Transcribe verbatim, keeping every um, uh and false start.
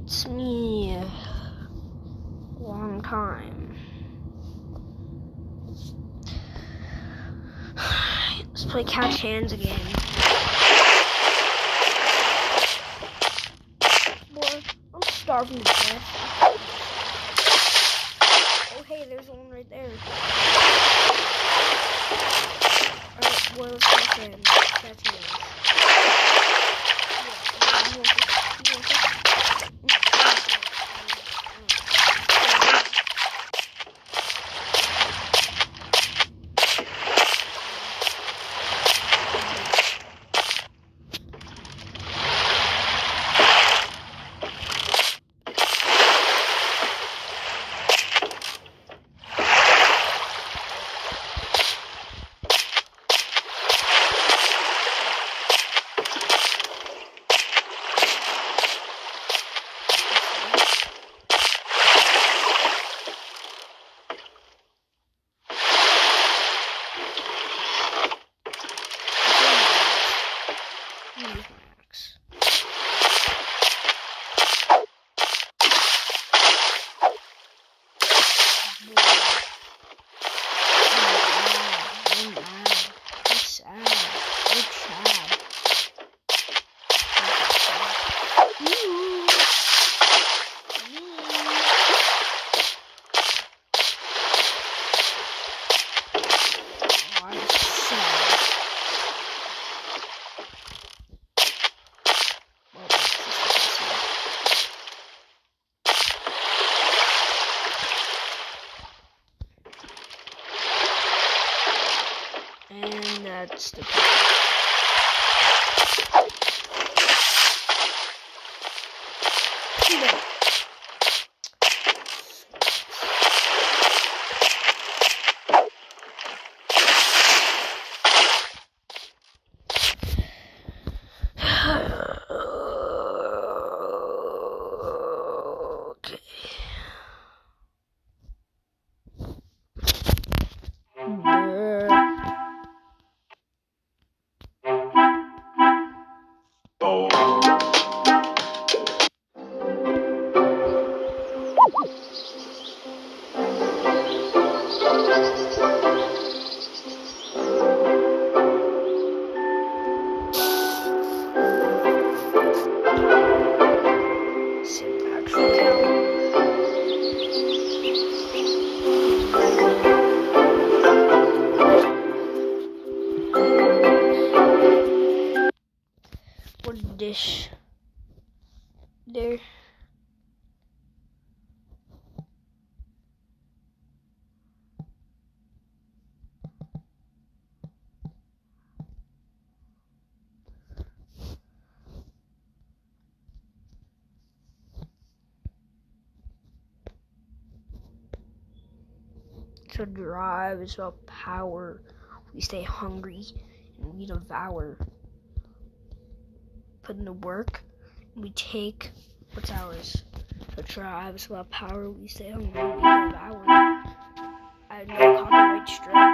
It's me. Long time. Let's play Catch Hands again. Boy, I'm starving to death. Oh, hey, there's one right there. Alright, boy, let's catch hands. Catch hands. And that's the dish there. So drive is about power. We stay hungry and we devour. Put in the work, and we take what's ours. So drive is about power. We stay hungry, we devour. I have no copyright strike.